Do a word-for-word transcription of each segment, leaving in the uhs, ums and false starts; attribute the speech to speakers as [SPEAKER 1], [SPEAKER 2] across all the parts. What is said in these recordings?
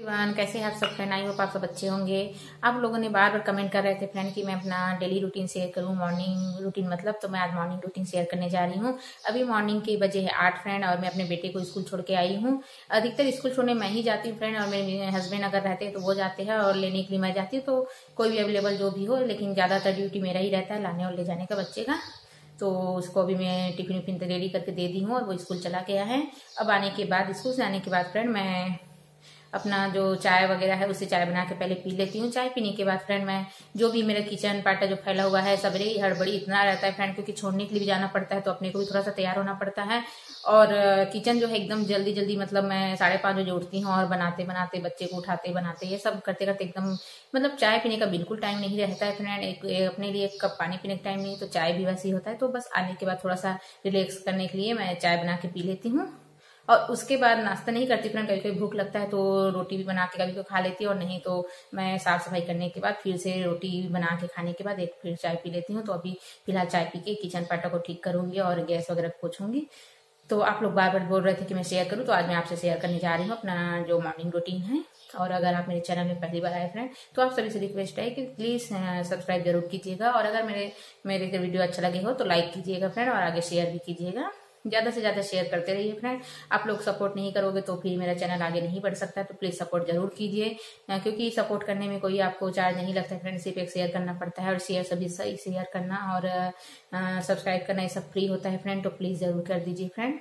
[SPEAKER 1] Everyone, कैसे हैं आप सब फ्रेंड। आई होप आप सब अच्छे होंगे। आप लोगों ने बार बार कमेंट कर रहे थे फ्रेंड कि मैं अपना डेली रूटीन शेयर करूं, मॉर्निंग रूटीन मतलब, तो मैं आज मॉर्निंग रूटीन शेयर करने जा रही हूं। अभी मॉर्निंग के बजे है आठ फ्रेंड, और मैं अपने बेटे को स्कूल छोड़ के आई हूँ। अधिकतर स्कूल छोड़ने मैं ही जाती हूँ फ्रेंड, और मेरे हस्बैंड अगर रहते हैं तो वो जाते हैं, और लेने के लिए मैं जाती हूँ। तो कोई भी अवेलेबल जो भी हो, लेकिन ज्यादातर ड्यूटी मेरा ही रहता है लाने और ले जाने का बच्चे का। तो उसको अभी मैं टिफिन विफिन रेडी करके दे दी हूँ, और वो स्कूल चला गया है। अब आने के बाद, स्कूल से आने के बाद फ्रेंड, मैं अपना जो चाय वगैरह है उससे चाय बना के पहले पी लेती हूँ। चाय पीने के बाद फ्रेंड मैं जो भी मेरा किचन पार्ट जो फैला हुआ है, सबरे हड़बड़ी इतना रहता है फ्रेंड, क्योंकि छोड़ने के लिए भी जाना पड़ता है, तो अपने को भी थोड़ा सा तैयार होना पड़ता है। और किचन जो है एकदम जल्दी जल्दी, मतलब मैं साढ़े पाँच बजे उठती हूँ, और बनाते बनाते बच्चे को उठाते बनाते ये सब करते करते एकदम, मतलब चाय पीने का बिल्कुल टाइम नहीं रहता है फ्रेंड। एक, एक अपने लिए एक कप पानी पीने का टाइम नहीं, तो चाय भी वैसे ही होता है। तो बस आने के बाद थोड़ा सा रिलैक्स करने के लिए मैं चाय बना के पी लेती हूँ, और उसके बाद नाश्ता नहीं करती फ्रेंड। कभी कभी भूख लगता है तो रोटी भी बना के कभी तो खा लेती हूँ, और नहीं तो मैं साफ सफाई करने के बाद फिर से रोटी बना के खाने के बाद एक फिर चाय पी लेती हूँ। तो अभी फिलहाल चाय पी के किचन पाटा को ठीक करूंगी और गैस वगैरह पोछूंगी। तो आप लोग बार बार बोल रहे थे कि मैं शेयर करूँ, तो आज मैं आपसे शेयर करने जा रही हूँ अपना जो मॉर्निंग रूटीन है। और अगर आप मेरे चैनल में पहली बार आए फ्रेंड, तो आप सभी से रिक्वेस्ट है कि प्लीज सब्सक्राइब जरूर कीजिएगा, और अगर मेरे मेरे वीडियो अच्छा लगे हो तो लाइक कीजिएगा फ्रेंड, और आगे शेयर भी कीजिएगा। ज्यादा से ज्यादा शेयर करते रहिए फ्रेंड। आप लोग सपोर्ट नहीं करोगे तो फिर मेरा चैनल आगे नहीं बढ़ सकता, तो प्लीज सपोर्ट जरूर कीजिए, क्योंकि सपोर्ट करने में कोई आपको चार्ज नहीं लगता फ्रेंड, सिर्फ एक शेयर करना पड़ता है, और शेयर सभी सही शेयर करना और सब्सक्राइब करना ये सब फ्री होता है फ्रेंड। तो प्लीज जरूर कर दीजिए फ्रेंड।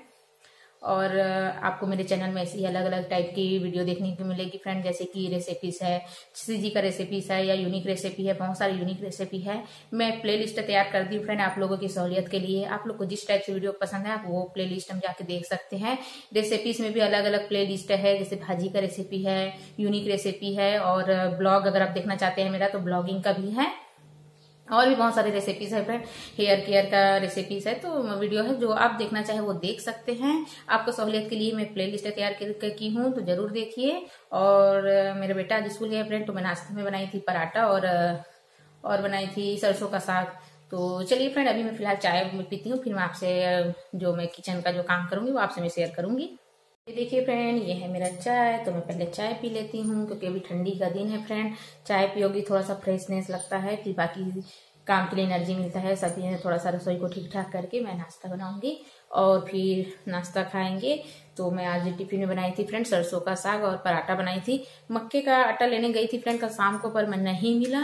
[SPEAKER 1] और आपको मेरे चैनल में ऐसी अलग अलग टाइप की वीडियो देखने को मिलेगी फ्रेंड, जैसे कि रेसिपीज है, सीजी का रेसिपीज है, या यूनिक रेसिपी है, बहुत सारी यूनिक रेसिपी है। मैं प्ले लिस्ट तैयार कर दी हूँ फ्रेंड आप लोगों की सहूलियत के लिए। आप लोग को जिस टाइप से वीडियो पसंद है आप वो प्ले लिस्ट हम जाके देख सकते हैं। रेसिपीज में भी अलग अलग प्ले लिस्ट है, जैसे भाजी का रेसिपी है, यूनिक रेसिपी है, और ब्लॉग अगर आप देखना चाहते हैं मेरा तो ब्लॉगिंग का भी है, और भी बहुत सारी रेसिपीज है फ्रेंड। हेयर केयर का रेसिपीज है, तो वीडियो है जो आप देखना चाहे वो देख सकते हैं। आपको सहूलियत के लिए मैं प्ले लिस्ट तैयार की हूँ, तो जरूर देखिए। और मेरा बेटा आज स्कूल गया फ्रेंड, तो मैं नाश्ते में बनाई थी पराठा, और और बनाई थी सरसों का साग। तो चलिए फ्रेंड, अभी मैं फिलहाल चाय पीती हूँ, फिर मैं आपसे जो मैं किचन का जो काम करूंगी वो आपसे मैं शेयर करूंगी। ये देखिए फ्रेंड, ये है मेरा चाय। तो मैं पहले चाय पी लेती हूँ, क्योंकि अभी ठंडी का दिन है फ्रेंड। चाय पियोगी थोड़ा सा फ्रेशनेस लगता है, फिर बाकी काम के लिए एनर्जी मिलता है। सब ये थोड़ा सा रसोई को ठीक ठाक करके मैं नाश्ता बनाऊंगी, और फिर नाश्ता खाएंगे। तो मैं आज टिफिन में बनाई थी फ्रेंड सरसों का साग, और पराठा बनाई थी। मक्के का आटा लेने गई थी फ्रेंड कल शाम को, पर मैं नहीं मिला,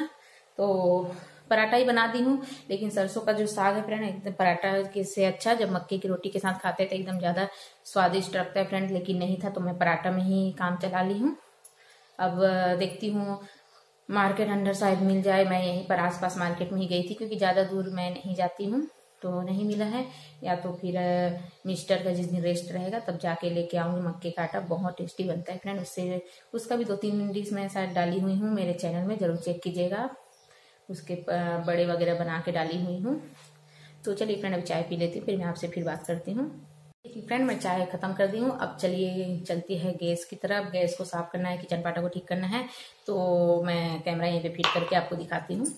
[SPEAKER 1] तो पराठा ही बना दी हूँ। लेकिन सरसों का जो साग है फ्रेंड, एकदम पराठा के से अच्छा जब मक्के की रोटी के साथ खाते थे एकदम ज्यादा स्वादिष्ट लगता है फ्रेंड, लेकिन नहीं था तो मैं पराठा में ही काम चला ली हूँ। अब देखती हूँ मार्केट अंदर शायद मिल जाए। मैं यहीं पर आसपास मार्केट में ही गई थी, क्योंकि ज्यादा दूर मैं नहीं जाती हूँ, तो नहीं मिला है। या तो फिर मिस्टर का जिस दिन रेस्ट रहेगा तब जाके लेके आऊंगी। मक्के का आटा बहुत टेस्टी बनता है फ्रेंड, उससे उसका भी दो तीन डिश मैं शायद डाली हुई हूँ मेरे चैनल में, जरूर चेक कीजिएगा। उसके बड़े वगैरह बना के डाली हुई हूँ। तो चलिए फ्रेंड, अभी चाय पी लेती हूँ, फिर मैं आपसे फिर बात करती हूँ। देखिए फ्रेंड, मैं चाय खत्म कर दी हूँ। अब चलिए चलती है गैस की तरफ। गैस को साफ करना है, किचन पाटा को ठीक करना है, तो मैं कैमरा यहीं पे फिट करके आपको दिखाती हूँ।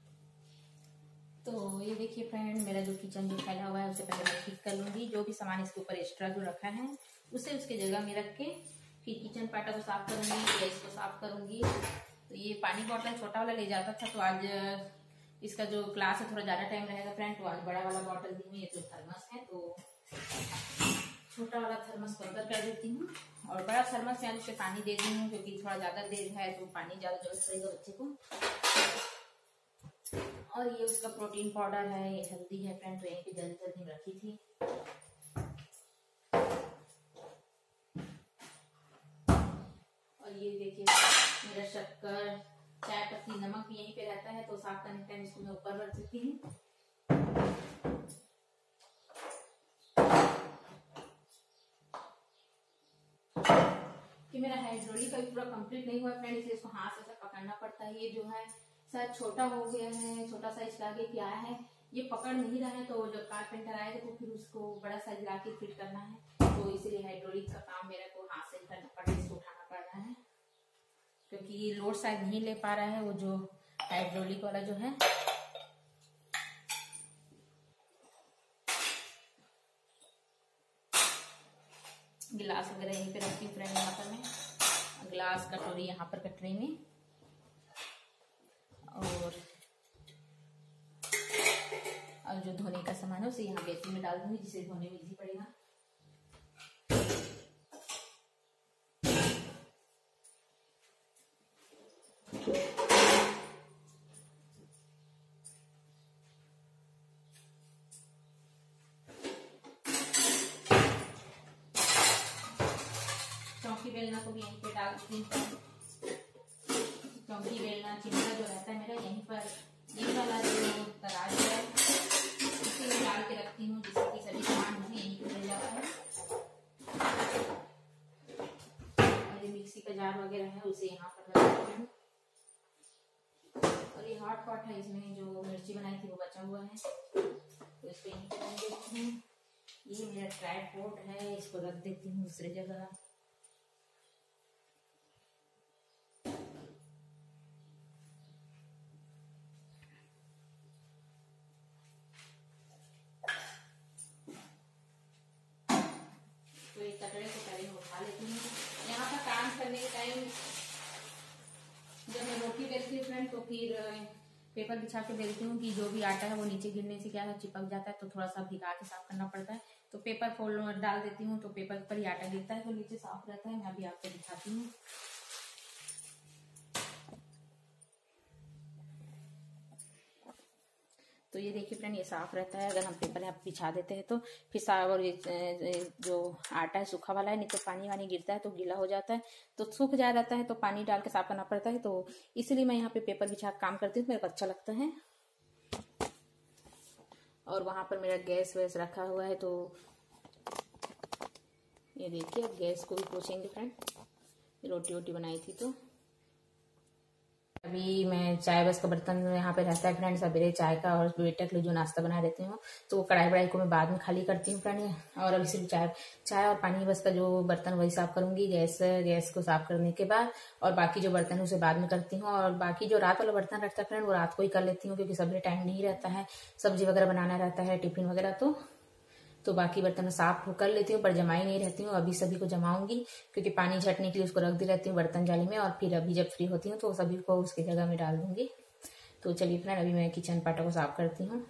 [SPEAKER 1] तो ये देखिए फ्रेंड, मेरा जो किचन जो फैला हुआ है उसे पहले मैं ठीक कर लूंगी। जो भी सामान इसके ऊपर एक्स्ट्रा जो रखा है उसे उसके जगह में रख के फिर किचन पाटा को साफ करूंगी, गैस को साफ करूंगी। तो ये पानी बॉटल छोटा वाला ले जाता था, तो आज इसका जो क्लास है थोड़ा ज्यादा टाइम रहेगा फ्रेंड, तो आज बड़ा वाला बॉटल दी हुई है। तो थर्मस है, तो छोटा वाला थर्मस को अंदर कर देती हूँ, और बड़ा थर्मस में उसे पानी दे दी हूँ, क्योंकि थोड़ा ज्यादा देर है तो पानी ज्यादा जरूरत पड़ेगा बच्चे को। और ये उसका प्रोटीन पाउडर है, ये हेल्दी है फ्रेंड, तो यहीं पे जल्दी जल्दी रखी थी। और ये देखिए मेरा शक्कर, चाय पत्ती, नमक भी यहीं पे रहता है, तो साफ करने टाइम इसको मैं ऊपर रख देती हूँ। कि मेरा हाइड्रोलिक अभी पूरा कंप्लीट नहीं हुआ फ्रेंड, इसलिए इसको हाथ से पकड़ना पड़ता है। ये जो है शायद छोटा हो गया है, छोटा साइज का आगे क्या है, ये पकड़ नहीं रहा है। तो जब कारपेंटर आएगा तो फिर उसको बड़ा साइज ला के फिट करना है, तो इसलिए हाइड्रोलिक का काम मेरे को हाथ से करना पड़ रहा है, इसको उठाना पड़ रहा है, क्योंकि लोड शायद नहीं ले पा रहा है वो जो हाइड्रोलिक वाला जो है। गिलास वगैरह यहीं पे रखती हूँ फ्रेंड, यहाँ पर मैं गिलास कटोरी यहाँ पर कटरे में, और और जो धोने का सामान है उसे यहाँ बेसिन में डाल दूंगी, जिसे धोने में इजी पड़ेगा। चौकी बेलना को भी यहीं पे डाल दूंगी। चौकी बेलना चिमटा जो रहता है मेरा यहीं पर, ये वाला जो तराजू है इसे मैं डाल के रखती हूँ, जिससे कि सभी सामान मुझे यहीं पे मिल जाता है। और ये मिक्सी का जार वगैरह है उसे यहाँ पर रख देती हूँ। और ये हॉट पॉट है, इसमें जो मिर्ची बनाई थी वो बचा हुआ है, तो इसको यहीं पे रख देती हूँ। ये मेरा ट्राइपॉड है, इसको रख देती हूँ दूसरी जगह। तो एक कटोरे को पहले मैं उठा लेती हूँ। यहाँ पर काम करने के टाइम जब मैं रोटी बेलती हूँ फ्रेंड, तो फिर पेपर बिछा के बेलती हूँ कि जो भी आटा है वो नीचे गिरने से क्या है चिपक जाता है, तो थोड़ा सा भिगा के साफ करना पड़ता है। तो पेपर फोल्ड डाल देती हूँ, तो पेपर पर ही आटा गिरता है, तो नीचे साफ रहता है। मैं अभी आपको दिखाती हूँ। तो ये देखिए फ्रेंड, ये साफ रहता है। अगर हम पेपर यहाँ बिछा देते हैं तो फिर साफ, और ये जो आटा है सूखा वाला है, नहीं तो पानी वानी गिरता है तो गीला हो जाता है, तो सूख जा रहता है, तो पानी डाल के साफ करना पड़ता है। तो इसीलिए मैं यहाँ पे पेपर बिछा काम करती हूँ, मेरे को अच्छा लगता है। और वहां पर मेरा गैस वैस रखा हुआ है, तो ये देखिए गैस को भी पोछेंगे फ्रेंड। रोटी वोटी बनाई थी तो अभी मैं चाय बस का बर्तन यहाँ पे रहता है फ्रेंड, सवेरे चाय का और बेटे के लिए जो नाश्ता बना देती हूँ, तो वो कढ़ाई वढ़ाई को मैं बाद में खाली करती हूँ फ्रेंड। और अभी सिर्फ चाय चाय और पानी बस का जो बर्तन वही साफ करूंगी, गैस गैस को साफ करने के बाद। और बाकी जो बर्तन है उसे बाद में करती हूँ। और बाकी जो रात वाला बर्तन रहता है फ्रेंड, वो रात को ही कर लेती हूँ, क्योंकि सवेरे टाइम नहीं रहता है, सब्जी वगैरह बनाना रहता है, टिफिन वगैरह। तो तो बाकी बर्तन साफ कर लेती हूँ, पर जमाई नहीं रहती हूँ। अभी सभी को जमाऊंगी, क्योंकि पानी झटने के लिए उसको रख दी रहती हूँ बर्तन जाली में, और फिर अभी जब फ्री होती हूँ तो सभी को उसकी जगह में डाल दूंगी। तो चलिए फ्रेंड, अभी मैं किचन पाटा को साफ करती हूँ।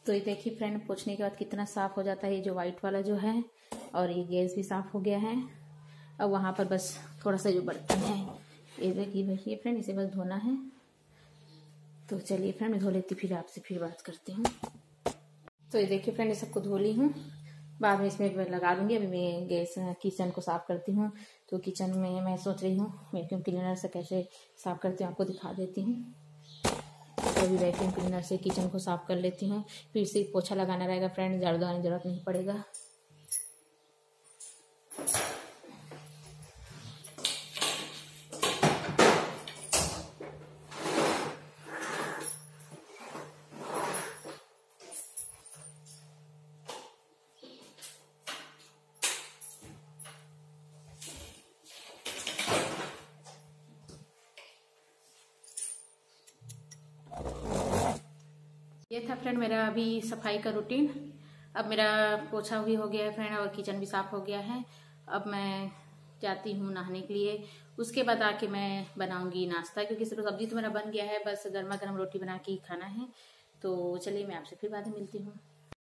[SPEAKER 1] तो ये देखिए फ्रेंड, पोंछने के बाद कितना साफ हो जाता है ये जो व्हाइट वाला जो है, और ये गैस भी साफ हो गया है। अब वहाँ पर बस थोड़ा सा जो बर्तन है ये देखिए देखिए फ्रेंड, इसे बस धोना है। तो चलिए फ्रेंड मैं धो लेती, फिर आपसे फिर बात करती हूँ। तो ये देखिए फ्रेंड, ये सबको धो ली हूँ, बाद में इसमें लगा लूँगी। अभी मैं गैस किचन को साफ करती हूँ। तो किचन में मैं सोच रही हूँ वैक्यूम क्लीनर से कैसे साफ करती हूँ, आपको दिखा देती हूँ। तो अभी वैक्यूम क्लीनर से किचन को साफ कर लेती हूँ, फिर से पोछा लगाना रहेगा फ्रेंड, झाड़ू लगाने की जरूरत नहीं पड़ेगा। ये था फ्रेंड मेरा अभी सफाई का रूटीन। अब मेरा पोछा भी हो गया है फ्रेंड, और किचन भी साफ हो गया है। अब मैं जाती हूँ नहाने के लिए, उसके बाद आके मैं बनाऊंगी नाश्ता, क्योंकि सिर्फ सब्जी तो मेरा बन गया है, बस गर्मा गर्म रोटी बना के ही खाना है। तो चलिए मैं आपसे फिर बाद में मिलती हूँ।